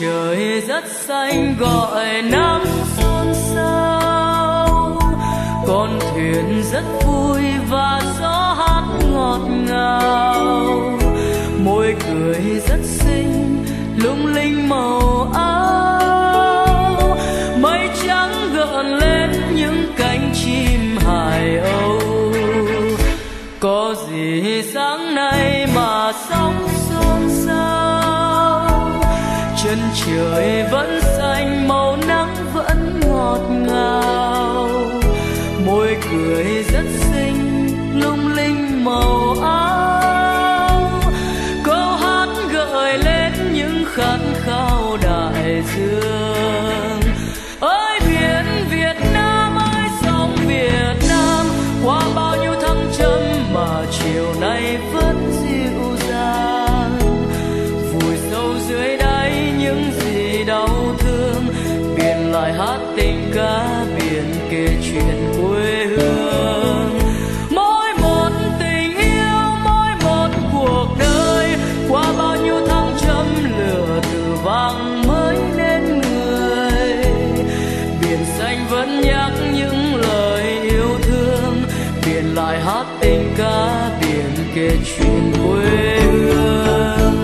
trời rất xanh gọi nắng xôn xao, con thuyền rất vui và gió hát ngọt ngào, môi cười rất xinh lung linh màu áo, mây trắng gợn lên những cánh chim hải âu. Có gì sáng nay mà sóng xôn xao, chân trời vẫn xanh màu nắng vẫn ngọt ngào, môi cười rất xinh lung linh màu áo, câu hát gợi lên những khát khao đại dương. Ơi biển Việt Nam ơi sóng Việt Nam, qua bao nhiêu thăng trầm mà chiều nay vẫn dịu dàng, vùi sâu dưới đáy những gì đau thương, biển lại hát tình ca, biển kể chuyện quê hương. Mỗi một tình yêu, mỗi một cuộc đời, qua bao nhiêu thăng trầm lửa từ vàng mới nên người, biển xanh vẫn nhắc những lời yêu thương, biển lại hát tình ca, biển kể chuyện quê hương.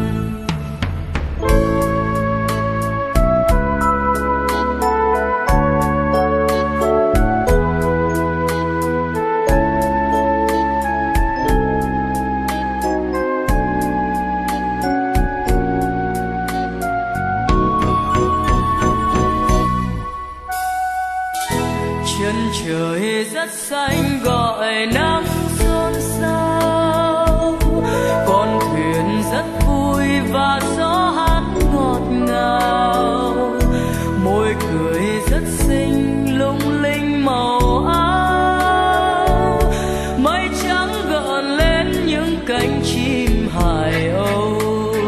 Chân trời rất xanh gọi nắng xôn xao, con thuyền rất vui và gió hát ngọt ngào, môi cười rất xinh lung linh màu áo, mây trắng gợn lên những cánh chim hải âu.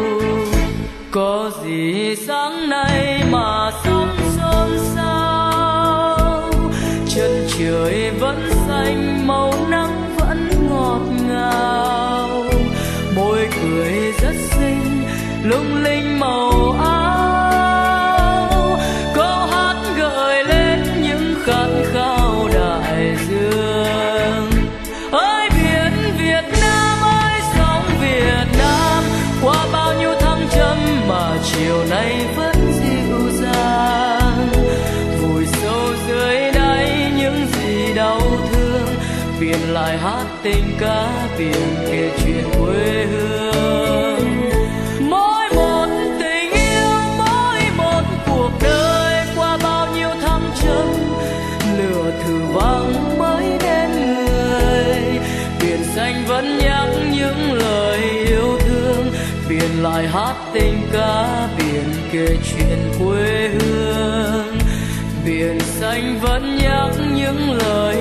Có gì sáng nay mà sóng xôn xao, chân trời vẫn xanh màu nắng vẫn ngọt ngào, môi cười rất xinh lung linh màu áo, câu hát gợi lên những khát khao đại dương. Ơi biển Việt Nam ơi sóng Việt Nam, qua bao nhiêu thăng trầm mà chiều nay vẫn dịu dàng, vùi sâu dưới đáy những gì đau thương, biển lại hát tình ca, biển kể chuyện quê hương. Mỗi một tình yêu, mỗi một cuộc đời, qua bao nhiêu thăng trầm lửa thử vàng mới đến người, biển xanh vẫn nhắc những lời yêu thương, biển lại hát tình ca, biển kể chuyện quê hương. Biển xanh vẫn nhắc những lời